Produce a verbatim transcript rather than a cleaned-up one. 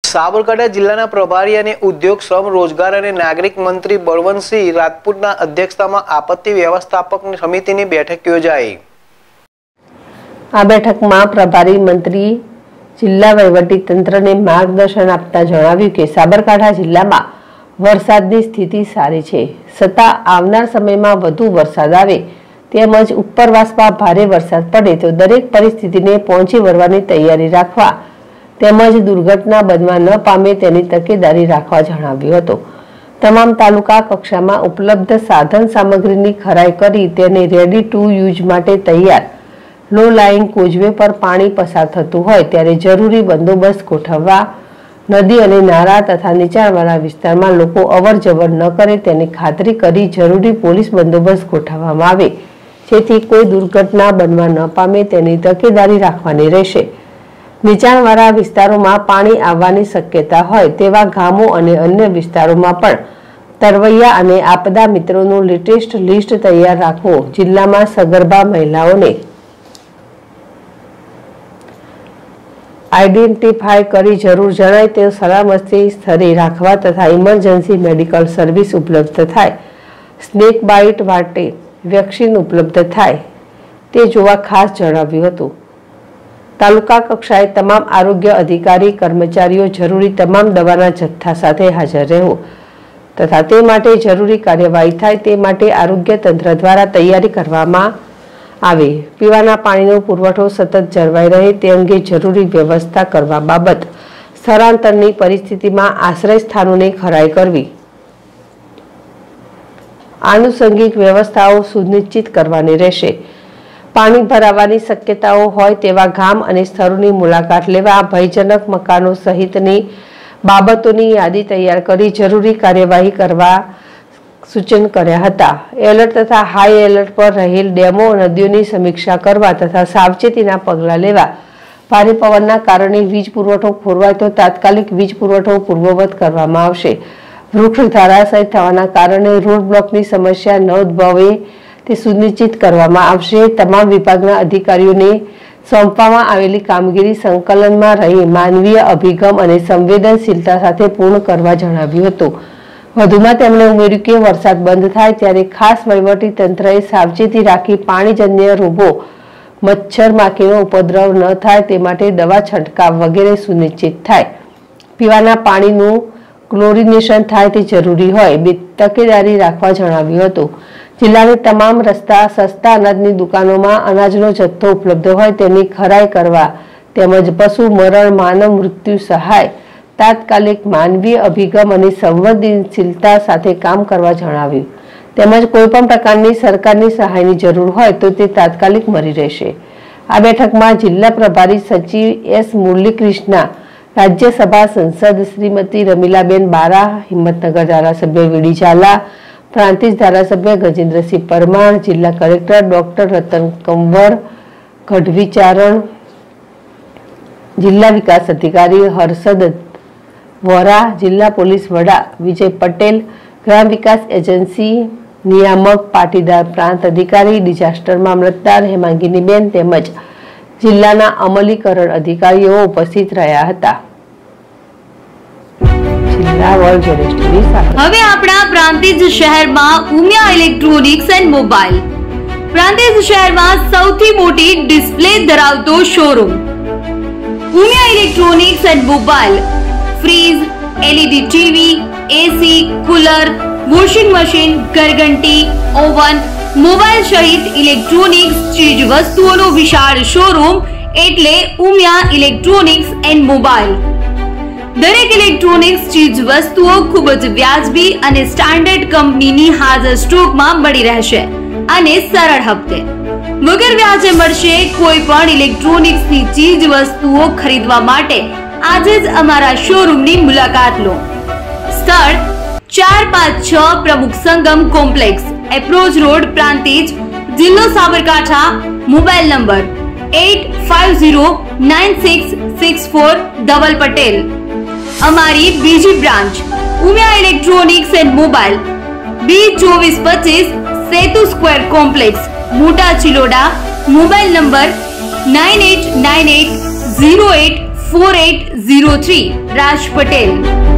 સાબરકાંઠા જિલ્લાના પ્રભારી અને ઉદ્યોગ શ્રમ રોજગાર અને નાગરિક મંત્રી બળવંતસિંહ રાજપૂતના અધ્યક્ષતામાં આપત્તિ વ્યવસ્થાપક સમિતિની બેઠક યોજાઈ। આ બેઠકમાં પ્રભારી મંત્રી જિલ્લા વહીવટી તંત્રને માર્ગદર્શન આપતા જણાવ્યું કે સાબરકાંઠા જિલ્લામાં વરસાદની સ્થિતિ સારી છે, છતાં આવનાર સમયમાં વધુ વરસાદ આવે તેમજ ઉપરવાસમાં ભારે વરસાદ પડે તો દરેક પરિસ્થિતિને પહોંચી વળવાની તૈયારી રાખવા તેમજ દુર્ઘટના બનવા ન પામે તેની તકેદારી રાખવા જણાવ્યું હતું। તમામ તાલુકા કક્ષામાં ઉપલબ્ધ સાધન સામગ્રીની ખરાઈ કરી તેને રેડી ટુ યુઝ માટે તૈયાર લો લાઇન કોઝવે પર પાણી પસાર થતું હોય ત્યારે જરૂરી બંદોબસ્ત ગોઠવવા, નદી અને નાળા તથા નીચાણવાળા વિસ્તારમાં લોકો અવર જવર ન કરે તેની ખાતરી કરી જરૂરી પોલીસ બંદોબસ્ત ગોઠવવામાં આવે જેથી કોઈ દુર્ઘટના બનવા ન પામે તેની તકેદારી રાખવાની રહેશે। નીચાણવાળા વિસ્તારોમાં પાણી આવવાની શક્યતા હોય તેવા ગામો અને અન્ય વિસ્તારોમાં પણ તરવૈયા અને આપદા મિત્રોનું લેટેસ્ટ લિસ્ટ તૈયાર રાખવું, જિલ્લામાં સગર્ભા મહિલાઓને આઈડેન્ટિફાય કરી જરૂર જણાય તે સલામતી સ્થળે રાખવા તથા ઇમરજન્સી મેડિકલ સર્વિસ ઉપલબ્ધ થાય, સ્નેક બાઇટ માટે વેક્સિન ઉપલબ્ધ થાય તે જોવા ખાસ જણાવ્યું હતું। તાલુકા કક્ષાએ તમામ આરોગ્ય અધિકારી કર્મચારીઓ જરૂરી તમામ દવાના જથ્થા સાથે હાજર રહેવું તથા તે માટે જરૂરી કાર્યવાહી થાય તે માટે આરોગ્ય તંત્ર દ્વારા તૈયારી કરવામાં આવે। પીવાના પાણીનો પુરવઠો સતત જળવાઈ રહે તે અંગે જરૂરી વ્યવસ્થા કરવા બાબત સ્થળાંતરની પરિસ્થિતિમાં આશ્રય સ્થાનોની ખરાઈ કરવી, આનુષંગિક વ્યવસ્થાઓ સુનિશ્ચિત કરવાની રહેશે। પાણી ભરાવાની શક્યતાઓ હોય તેવા ગામ અને સ્થળોની મુલાકાત લેવા ભયજનક મકાનો સહિતની બાબતોની યાદી તૈયાર કરી જરૂરી કાર્યવાહી કરવા સૂચન કર્યા હતા। એલર્ટ તથા હાઈ એલર્ટ પર રહેલ ડેમો નદીઓની સમીક્ષા કરવા તથા સાવચેતીના પગલાં લેવા, ભારે પવનના કારણે વીજ પુરવઠો ખોરવાય તો તાત્કાલિક વીજ પુરવઠો પૂર્વવત કરવામાં આવશે। વૃક્ષ ધરાશાયી થવાના કારણે રોડ બ્લોકની સમસ્યા ન ઉદ્ભવે તે સુનિશ્ચિત કરવામાં આવશે। તમામ વિભાગના અધિકારીઓને સોંપવામાં આવેલી કામગીરી સંકલનમાં રહી માનવીય અભિગમ અને સંવેદનશીલતા સાથે પૂર્ણ કરવા જણાવ્યું હતું। વધુમાં તેમણે ઉમેર્યું કે વરસાદ બંધ થાય ત્યારે ખાસ વહીવટી તંત્રએ સાવચેતી રાખી પાણીજન્ય રોગો, મચ્છર માખીનો ઉપદ્રવ ન થાય તે માટે દવા છંટકાવ વગેરે સુનિશ્ચિત થાય। પીવાના પાણીનું ક્લોરિનેશન થાય તે જરૂરી હોય બે તકેદારી રાખવા જણાવ્યું હતું। જિલ્લાની તમામ રસ્તા, સસ્તા અનાજની દુકાનોમાં અનાજનો જથ્થો ઉપલબ્ધ હોય તેની ખરાઈ કરવા તેમજ પશુ મરણ, માનવ મૃત્યુ સહાય તાત્કાલિક માનવીય અભિગમ અને સંવેદનશીલતા સાથે કામ કરવા જણાવ્યું। તેમજ કોઈપણ પ્રકારની સરકારની સહાયની જરૂર હોય તો તે તાત્કાલિક મળી રહેશે। આ બેઠકમાં જિલ્લા પ્રભારી સચિવ એસ મુરલીકૃષ્ણા, રાજ્યસભા સંસદ શ્રીમતી રમીલાબેન બારા, હિંમતનગર ધારાસભ્ય વીડી ઝાલા, પ્રાંતિજ ધારાસભ્ય ગજેન્દ્રસિંહ પરમાર, જિલ્લા કલેક્ટર ડોક્ટર રતન કંવર, ગઢવી ચારણ, જિલ્લા વિકાસ અધિકારી હર્ષદ વોરા, જિલ્લા પોલીસ વડા વિજય પટેલ, ગ્રામ વિકાસ એજન્સી નિયામક પાટીદાર પ્રાંત અધિકારી ડિઝાસ્ટર મામલતદાર હેમાંગીનીબેન તેમજ જિલ્લાના અમલીકરણ અધિકારીઓ ઉપસ્થિત રહ્યા હતા। હવે આપણા પ્રાંતિજ શહેરમાં Umiya electronics and mobile, Prantij શહેરમાં સૌથી મોટી ડિસ્પ્લે ધરાવતો showroom Umiya electronics and mobile fridge, LED TV, AC, cooler, washing machine, ઘરઘંટી, ઓવન, મોબાઈલ સહિત ઇલેક્ટ્રોનિક્સ ચીજ વસ્તુઓનો વિશાળ શોરૂમ એટલે ઉમિયા ઇલેક્ટ્રોનિક્સ એન્ડ મોબાઈલ। દરેક ઇલેક્ટ્રોનિક્સ ચીજ વસ્તુઓ ખૂબ જ વ્યાજબી અને સ્ટાન્ડર્ડ કંપનીની હાજર સ્ટોકમાં મળી રહેશે અને સરળ હપ્તે વગર વ્યાજે મળશે। કોઈ પણ ઇલેક્ટ્રોનિક્સની ચીજ વસ્તુઓ ખરીદવા માટે આજે જ અમારા શોરૂમની મુલાકાત લો। સ્થળ ચાર પાંચ છ Pramukh Sangam complex, approach road, Prantij, જિલ્લો Sabarkantha. Mobile number eight five zero nine six six four Dhaval Patel. અમારી બીજી branch Umiya electronics and mobile B ચોવીસ પચીસ Setu square complex, Mota Chiloda. Mobile number nine eight nine eight zero eight four eight zero three. Raj Patel.